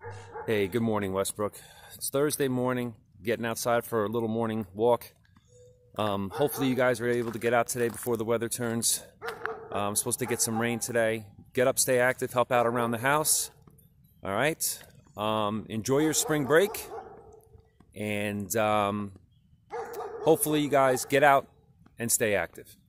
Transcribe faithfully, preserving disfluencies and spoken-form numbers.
Hey, good morning, Westbrook. It's Thursday morning, getting outside for a little morning walk. Um, hopefully you guys are able to get out today before the weather turns. Uh, I'm supposed to get some rain today. Get up, stay active, help out around the house. All right. Um, enjoy your spring break. And um, hopefully you guys get out and stay active.